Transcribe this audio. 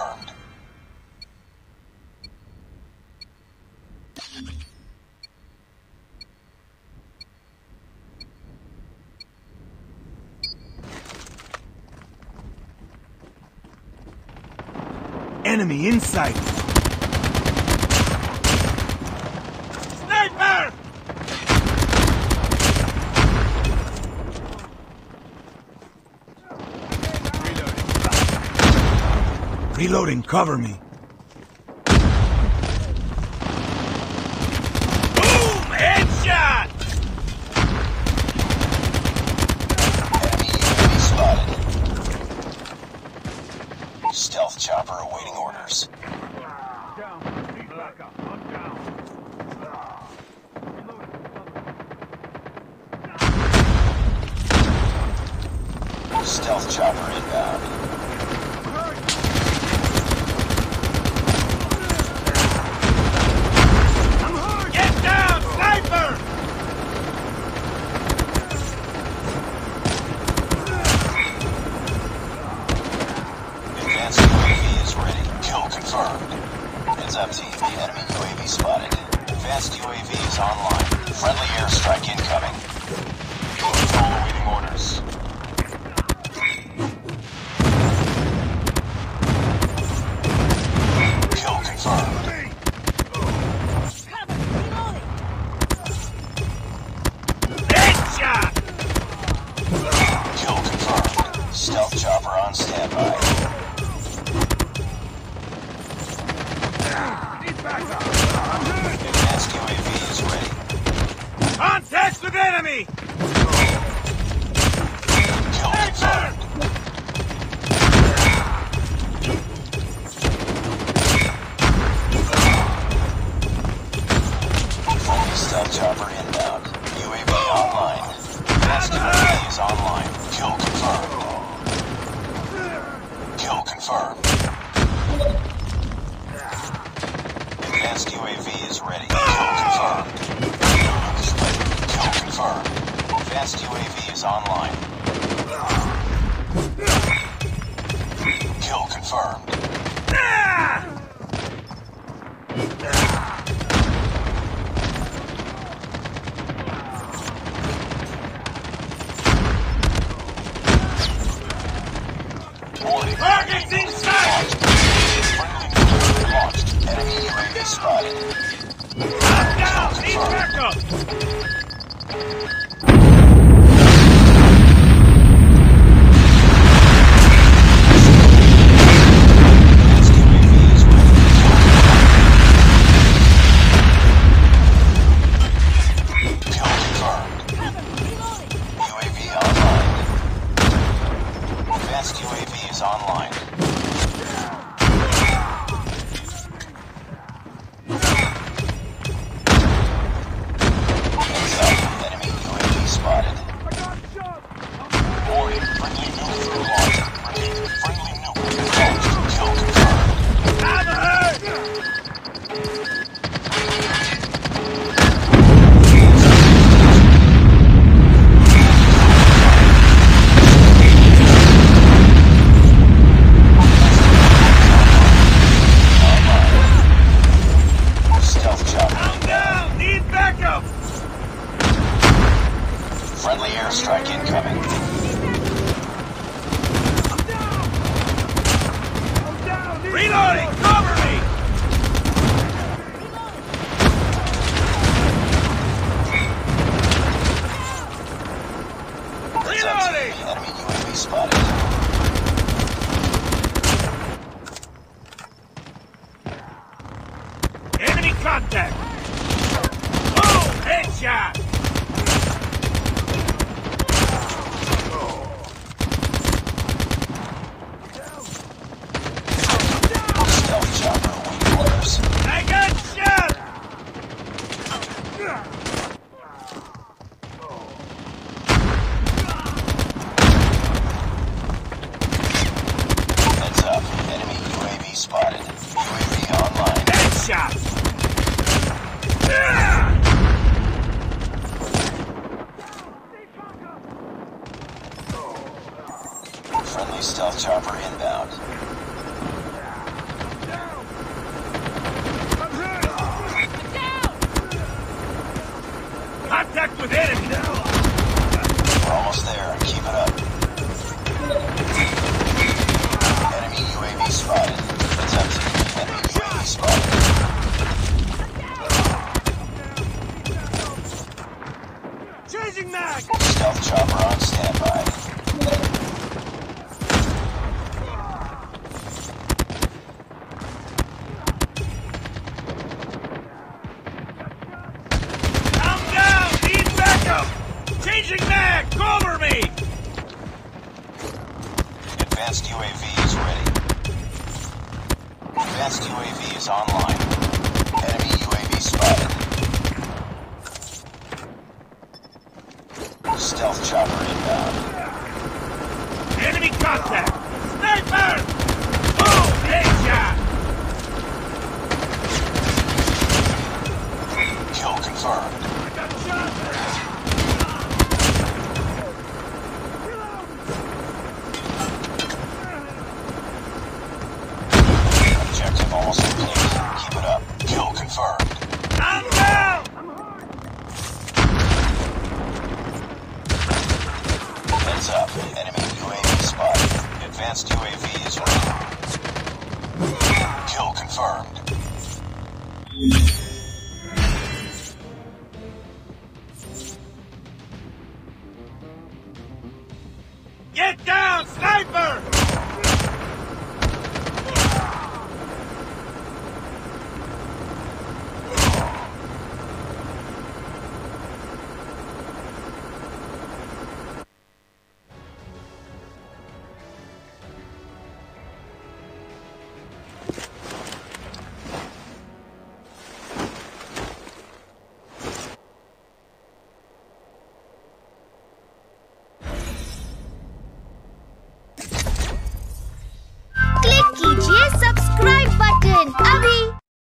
confirmed. Enemy in sight! Sniper! Reloading, cover me. Boom! Headshot! Enemy UAV spotted. Stealth chopper awaiting orders. Down. Need backup. I'm down. Stealth chopper inbound. Get down, sniper! Advanced UAV is ready. Kill confirmed. Heads up team, enemy UAV spotted. Advanced UAV is online. Friendly airstrike incoming. Control awaiting orders. Kill confirmed. Headshot! Kill confirmed. Stealth chopper on standby. Need backup. Advanced UAV is ready. Contact with enemy! Kill confirmed. Friendly stealth chopper inbound. UAV online. Advanced UAV is online. Kill confirmed. Kill confirmed. Advanced UAV is ready. Kill confirmed. Kill confirmed. Advanced UAV is online. Kill confirmed. Target's in sight! Launched. Enemy UAV spotted. I'm down! Need backup! Advanced UAV is ready. Kill confirmed. UAV online. Advanced UAV is online. Heads up. Enemy UAV spotted. Warning. Friendly nuke launched. Repeat. Friendly nuke launched. Kill confirmed. I'm hurt! Stealth chopper. I'm down! Need backup! Friendly airstrike incoming. Reloading! Cover me! Heads up team. Enemy UAV spotted. Enemy contact! Boom! Headshot! Stealth chopper awaiting orders. I got shot! Heads up. Enemy UAV spotted. UAV online. Headshot! Friendly stealth chopper inbound. Advanced UAV is online. Enemy UAV spotted. Stealth chopper inbound. Enemy contact! Sniper! Oh, headshot! Kill confirmed. I got shot! Objective almost complete. Keep it up. Kill confirmed. I'm down! Heads up. Enemy UAV spotted. Advanced UAV is ready. Kill confirmed.